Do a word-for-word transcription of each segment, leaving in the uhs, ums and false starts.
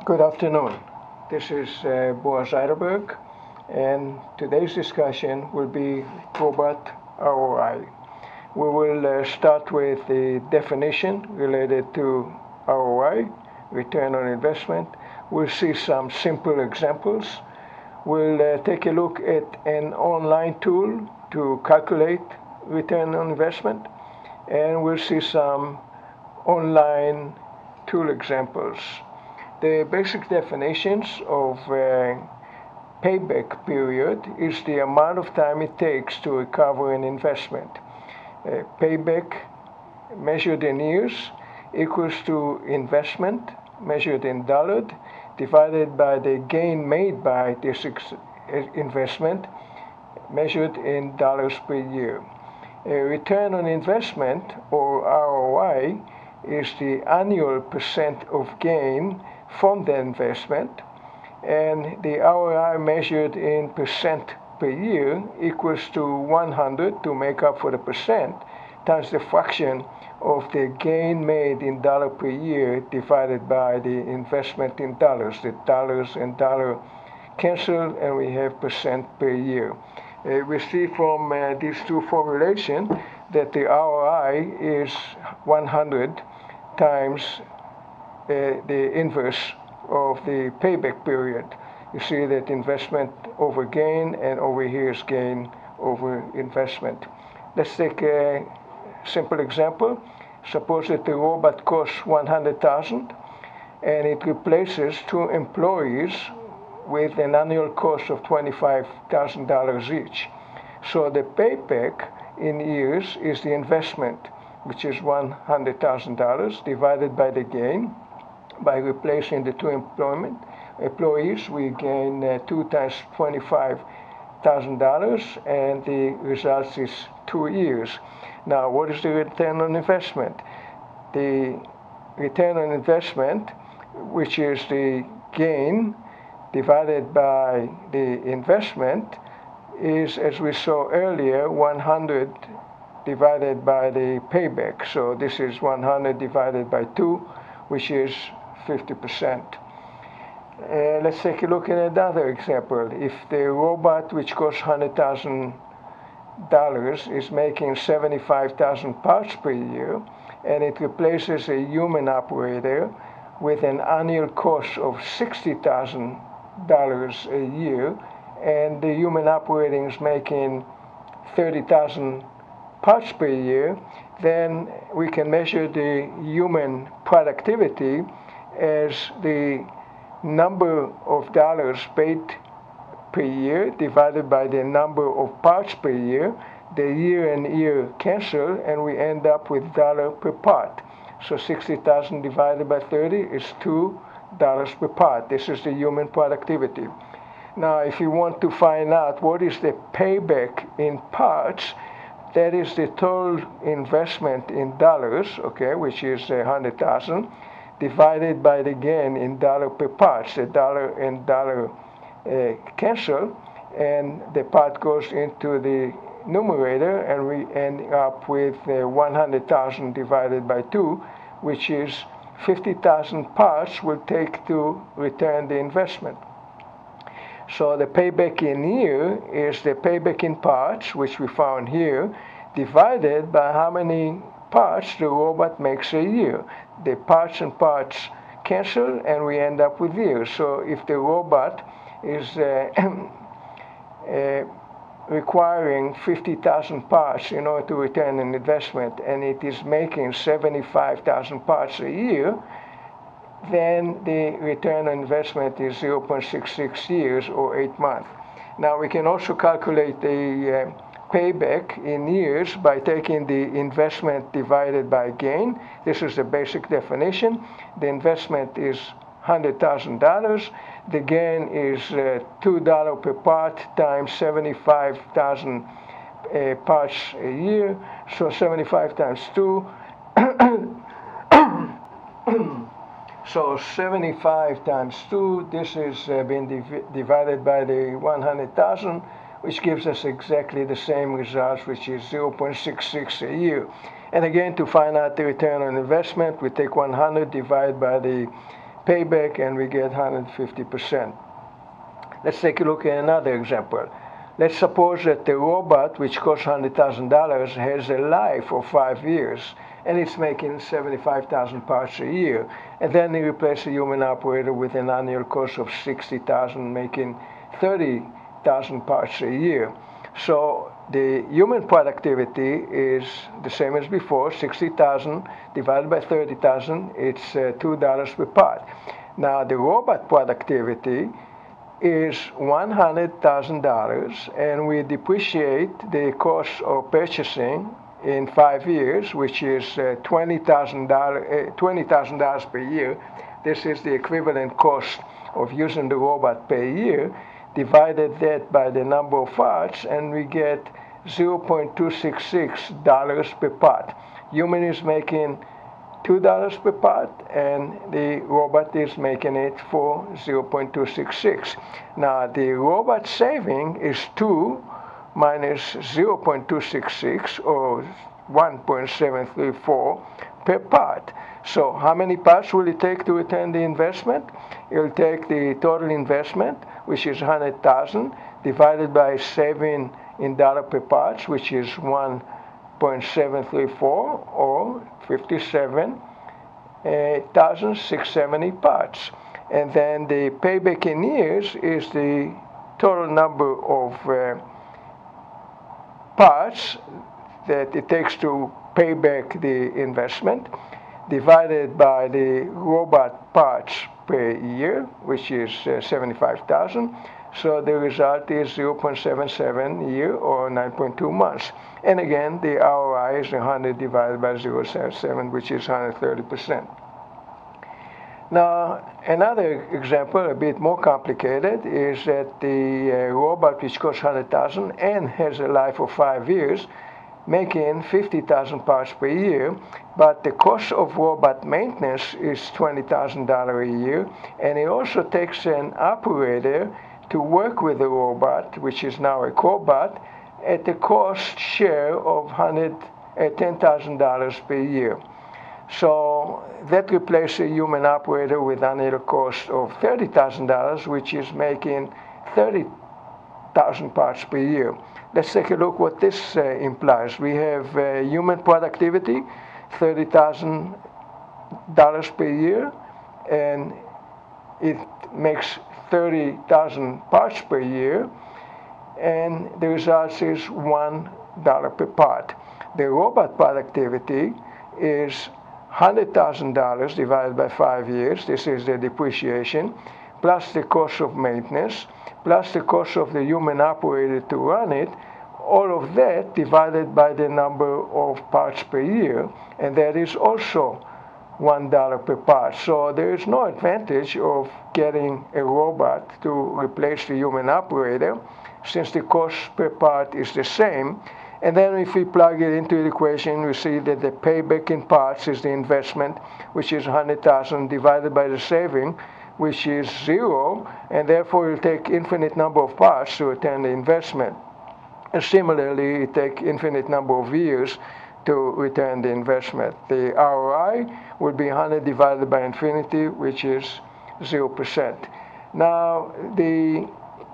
Good afternoon. This is uh, Boaz Eidelberg, and today's discussion will be robot R O I. We will uh, start with the definition related to R O I, return on investment. We'll see some simple examples. We'll uh, take a look at an online tool to calculate return on investment, and we'll see some online tool examples. The basic definitions of uh, payback period is the amount of time it takes to recover an investment. Uh, payback measured in years equals to investment measured in dollars divided by the gain made by this investment measured in dollars per year. A return on investment, or R O I, is the annual percent of gain from the investment, and the R O I measured in percent per year equals to one hundred to make up for the percent times the fraction of the gain made in dollar per year divided by the investment in dollars. The dollars and dollar cancel, and we have percent per year. Uh, we see from uh, these two formulations that the R O I is one hundred times Uh, the inverse of the payback period. You see that investment over gain, and over here is gain over investment. Let's take a simple example. Suppose that the robot costs one hundred thousand dollars and it replaces two employees with an annual cost of twenty-five thousand dollars each. So the payback in years is the investment, which is one hundred thousand dollars, divided by the gain. By replacing the two employment employees, we gain uh, two times twenty-five thousand dollars, and the result is two years. Now, what is the return on investment? The return on investment, which is the gain divided by the investment, is, as we saw earlier, one hundred divided by the payback. So this is one hundred divided by two, which is fifty percent. Uh, let's take a look at another example. If the robot, which costs one hundred thousand dollars, is making seventy-five thousand parts per year, and it replaces a human operator with an annual cost of sixty thousand dollars a year, and the human operator is making thirty thousand parts per year, then we can measure the human productivity as the number of dollars paid per year divided by the number of parts per year. The year and year cancel, and we end up with dollar per part. So sixty thousand divided by thirty is two dollars per part. This is the human productivity. Now, if you want to find out what is the payback in parts, that is the total investment in dollars, okay, which is one hundred thousand, divided by the gain in dollar per parts. The dollar and dollar uh, cancel, and the part goes into the numerator, and we end up with uh, one hundred thousand divided by two, which is fifty thousand parts will take to return the investment. So the payback in year is the payback in parts, which we found here, divided by how many parts the robot makes a year. The parts and parts cancel, and we end up with years. So if the robot is uh, uh, requiring fifty thousand parts in order to return an investment, and it is making seventy-five thousand parts a year, then the return on investment is zero point six six years, or eight months. Now, we can also calculate the uh, payback in years by taking the investment divided by gain. This is the basic definition. The investment is one hundred thousand dollars. The gain is uh, two dollars per part times seventy-five thousand uh, parts a year. So seventy-five times two. So seventy-five times two, this is uh, being div divided by the one hundred thousand, which gives us exactly the same results, which is zero point six six a year. And again, to find out the return on investment, we take one hundred divided by the payback, and we get one hundred fifty percent. Let's take a look at another example. Let's suppose that the robot, which costs one hundred thousand dollars, has a life of five years, and it's making seventy-five thousand parts a year. And then you replace a human operator with an annual cost of sixty thousand, making thirty thousand parts a year. So the human productivity is the same as before, sixty thousand divided by thirty thousand, it's uh, two dollars per part. Now the robot productivity is one hundred thousand dollars, and we depreciate the cost of purchasing in five years, which is uh, twenty thousand dollars uh, twenty thousand dollars per year. This is the equivalent cost of using the robot per year. Divided that by the number of parts, and we get zero point two six six dollars per part. Human is making two dollars per part, and the robot is making it for zero point two six six. Now, the robot saving is two minus zero point two six six, or one point seven three four per part. So how many parts will it take to return the investment? It will take the total investment, which is one hundred thousand, divided by saving in dollar per parts, which is one point seven three four, or fifty-seven thousand six hundred seventy parts. And then the payback in years is the total number of uh, parts that it takes to pay back the investment, divided by the robot parts per year, which is uh, seventy-five thousand. So the result is zero point seven seven a year, or nine point two months. And again, the R O I is one hundred divided by zero point seven seven, which is one hundred thirty percent. Now, another example, a bit more complicated, is that the uh, robot, which costs one hundred thousand and has a life of five years, making fifty thousand parts per year, but the cost of robot maintenance is twenty thousand dollars a year, and it also takes an operator to work with the robot, which is now a cobot, at the cost share of ten thousand dollars per year. So that replaces a human operator with annual cost of thirty thousand dollars, which is making thirty thousand parts per year. Let's take a look what this uh, implies. We have uh, human productivity, thirty thousand dollars per year, and it makes thirty thousand parts per year, and the result is one dollar per part. The robot productivity is one hundred thousand dollars divided by five years. This is the depreciation, plus the cost of maintenance, plus the cost of the human operator to run it, all of that divided by the number of parts per year, and that is also one dollar per part. So there is no advantage of getting a robot to replace the human operator, since the cost per part is the same. And then if we plug it into the equation, we see that the payback in parts is the investment, which is one hundred thousand divided by the saving, which is zero, and therefore it'll take infinite number of parts to return the investment. And similarly, it takes infinite number of years to return the investment. The R O I would be one hundred divided by infinity, which is zero percent. Now, the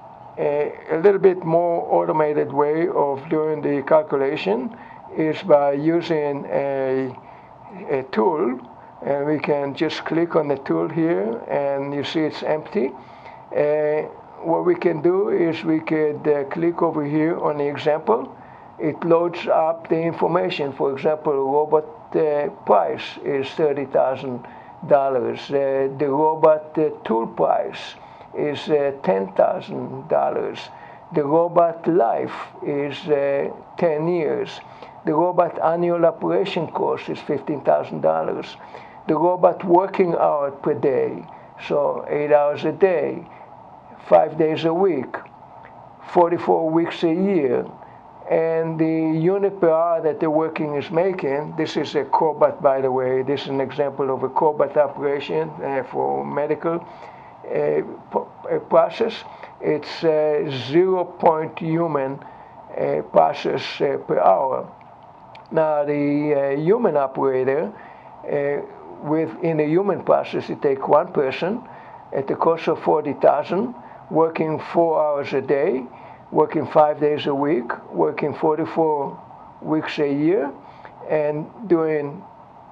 a, a little bit more automated way of doing the calculation is by using a, a tool, and we can just click on the tool here, and you see it's empty. Uh, what we can do is we could uh, click over here on the example. It loads up the information. For example, robot uh, price is thirty thousand dollars. Uh, the robot uh, tool price is uh, ten thousand dollars. The robot life is uh, ten years. The robot annual operation cost is fifteen thousand dollars. The robot working hour per day, so eight hours a day, five days a week, forty-four weeks a year. And the unit per hour that the working is making, this is a cobot, by the way. This is an example of a cobot operation uh, for medical uh, process. It's uh, zero point human uh, process uh, per hour. Now, the uh, human operator uh, within a human process, it takes one person at the cost of forty thousand, working four hours a day, working five days a week, working forty-four weeks a year, and doing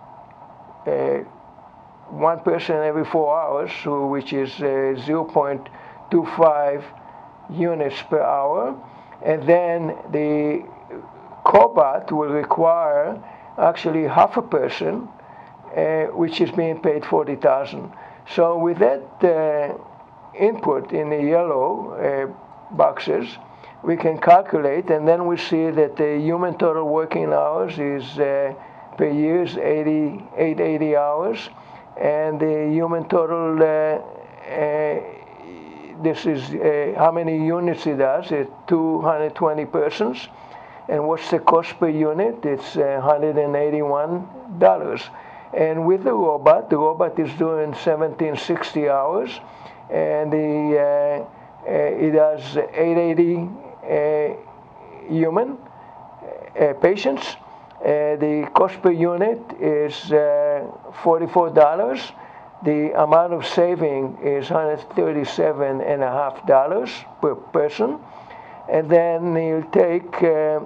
uh, one person every four hours, so which is uh, zero point two five units per hour. And then the cobot will require actually half a person, uh, which is being paid forty thousand. So with that uh, input in the yellow uh, boxes, we can calculate, and then we see that the human total working hours is uh, per year is eighty, eight hundred eighty hours, and the human total, uh, uh, this is uh, how many units it does, it's two hundred twenty persons, and what's the cost per unit? It's uh, one hundred eighty-one dollars. And with the robot, the robot is doing seventeen sixty hours, and the, uh, uh, it does eight hundred eighty uh, human uh, patients. Uh, the cost per unit is uh, forty-four dollars. The amount of saving is one hundred thirty-seven and a half dollars per person. And then you'll take uh,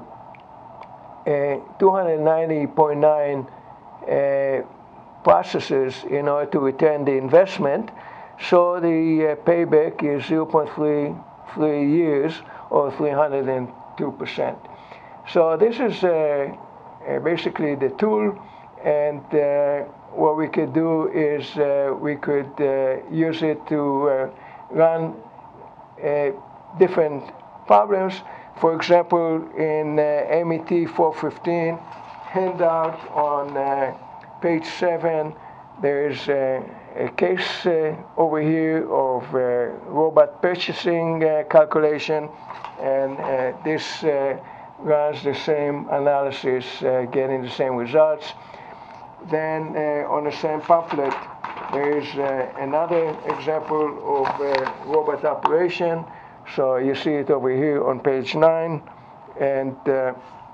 uh, two hundred ninety point nine uh, processes in order to return the investment. So the uh, payback is zero point three three years, or three hundred two percent. So this is uh, uh, basically the tool, and uh, what we could do is uh, we could uh, use it to uh, run uh, different problems. For example, in uh, M E T four fifteen handout on uh, page seven, there's uh, a case uh, over here of uh, robot purchasing uh, calculation, and uh, this uh, runs the same analysis, uh, getting the same results. Then uh, on the same pamphlet, there is uh, another example of uh, robot operation. So you see it over here on page nine, and uh,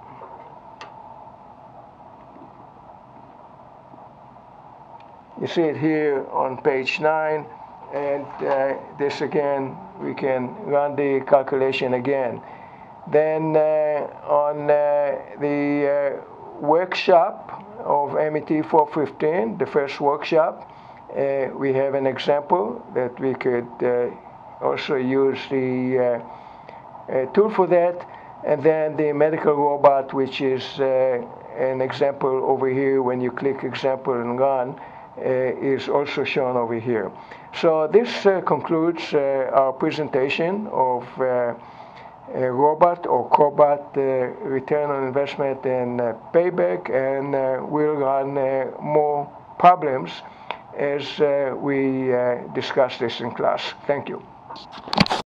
you see it here on page nine, and uh, this again, we can run the calculation again. Then uh, on uh, the uh, workshop of M E T four fifteen, the first workshop, uh, we have an example that we could uh, also use the uh, uh, tool for that. And then the medical robot, which is uh, an example over here when you click example and run, uh, is also shown over here. So this uh, concludes uh, our presentation of uh, a robot or cobot uh, return on investment and uh, payback, and uh, we'll run uh, more problems as uh, we uh, discuss this in class. Thank you.